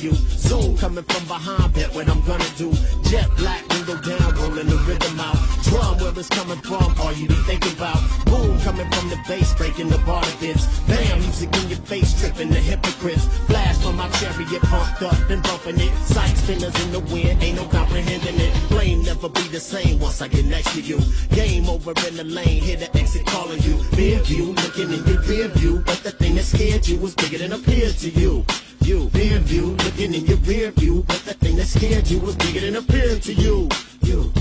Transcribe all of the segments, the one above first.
you. Zoom coming from behind, bet what I'm gonna do. Jet black, window down, rolling the rhythm out. Drum where it's coming from, all you be thinking about. Boom coming from the bass, breaking the bar bits. Bam, music in your face, tripping the hypocrites. Flash from my chariot, pumped up and bumping it. Sight spinners in the wind, ain't no comprehending it. Flame never be the same once I get next to you. Game over in the lane, hear the exit calling you. Rear view, looking in your rear view, but the thing that scared you was bigger than appeared to you. You, rear view, looking in your rear view, but the thing that scared you was bigger than appeared to you. You.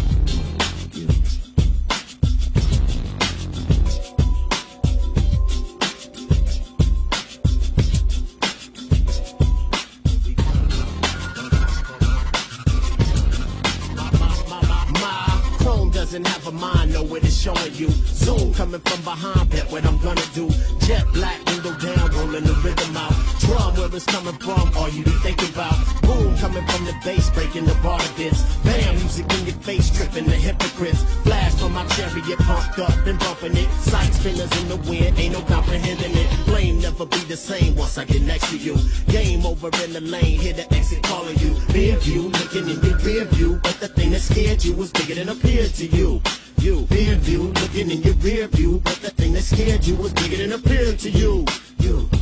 Doesn't have a mind, know what it's showing you. Zoom coming from behind, bet what I'm gonna do. Jet black, window down, rolling the rhythm out. Drum where it's coming from, all you be thinking about. Boom coming from the bass, breaking the bar bits. Bam, music in your face, tripping the hypocrites. Flash from my chariot, pumped up and bumping it. Sight spinners in the wind, ain't no comprehending it. Flame never be the same once I get next to you. Game over in the lane, hear the exit calling you. Rear view, looking in your rear view, but the thing that scared you was bigger than appeared to you. You, rear view, looking in your rear view, but the thing that scared you was bigger than appeared to you. You.